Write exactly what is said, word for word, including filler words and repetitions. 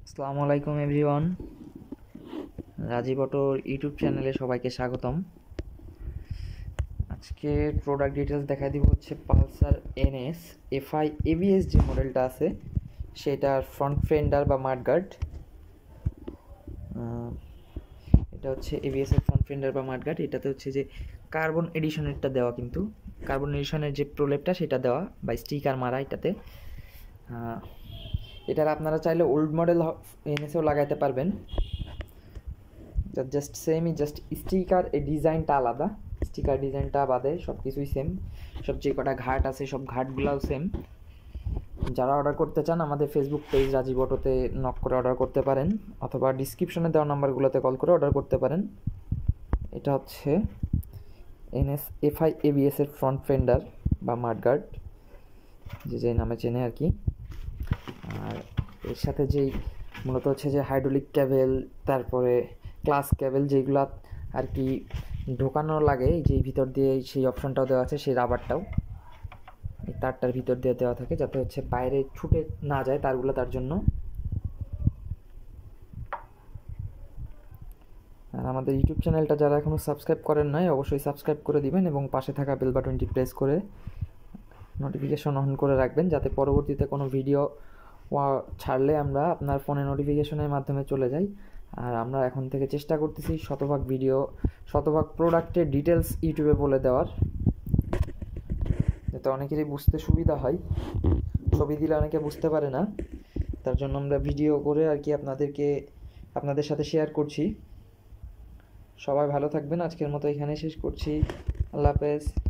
আসসালামু আলাইকুম এভরিওয়ান, রাজীব অটোর ইউটিউব চ্যানেলে সবাইকে স্বাগতম। আজকে প্রোডাক্ট ডিটেলস দেখা দিব হচ্ছে পালসার এনএস এফআই এবিএস যে মডেলটা আছে সেটার ফ্রন্ট ফেন্ডার বা মাডগার্ড। এটা হচ্ছে এবিএস এর ফ্রন্ট ফেন্ডার বা মাডগার্ড। এটাতে হচ্ছে যে কার্বন এডিশনেরটা দেওয়া, কিন্তু কার্বন এডিশনের যে প্রোলেপটা সেটা দেওয়া বা স্টিকার মারা এটাতে। এটার আপনারা চাইলে ওল্ড মডেল এনএসেও লাগাইতে পারবেন, জাস্ট সেমই, জাস্ট স্টিকার এই ডিজাইনটা আলাদা, স্টিকার ডিজাইনটা বাদে সব কিছুই সেম। সব যে কটা ঘাট আছে সব ঘাটগুলোও সেম। যারা অর্ডার করতে চান আমাদের ফেসবুক পেজ রাজীব অটোতে নক করে অর্ডার করতে পারেন, অথবা ডিসক্রিপশনে দেওয়া নাম্বারগুলোতে কল করে অর্ডার করতে পারেন। এটা হচ্ছে এনএস এফআই এবিএস এর ফ্রন্ট ফেন্ডার বা মাডগার্ড, যে যে নামে চেনে আর কি। আর এর সাথে যেই মূলত হচ্ছে যে হাইড্রোলিক ক্যাবেল, তারপরে ক্লাস ক্যাবেল যেগুলো আর কি ঢোকানো লাগে, যেই ভিতর দিয়ে সেই অপশনটাও দেওয়া আছে, সেই রাবারটাও এই তারটার ভিতর দিয়ে দেওয়া থাকে যাতে হচ্ছে বাইরে ছুটে না যায় তারগুলো, তার জন্য। আর আমাদের ইউটিউব চ্যানেলটা যারা এখনও সাবস্ক্রাইব করেন নাই অবশ্যই সাবস্ক্রাইব করে দিবেন এবং পাশে থাকা বেল বাটনটি প্রেস করে নোটিফিকেশন অন করে রাখবেন, যাতে পরবর্তীতে কোনো ভিডিও ছাড়লে আমরা আপনার ফোনে নোটিফিকেশনের মাধ্যমে চলে যাই। আর আমরা এখন থেকে চেষ্টা করতেছি শতভাগ ভিডিও, শতভাগ প্রোডাক্টের ডিটেলস ইউটিউবে বলে দেওয়ার, যাতে অনেকেরই বুঝতে সুবিধা হয়। ছবি দিলে অনেকে বুঝতে পারে না, তার জন্য আমরা ভিডিও করে আর কি আপনাদেরকে আপনাদের সাথে শেয়ার করছি। সবাই ভালো থাকবেন, আজকের মতো এখানে শেষ করছি। আল্লাহ হাফেজ।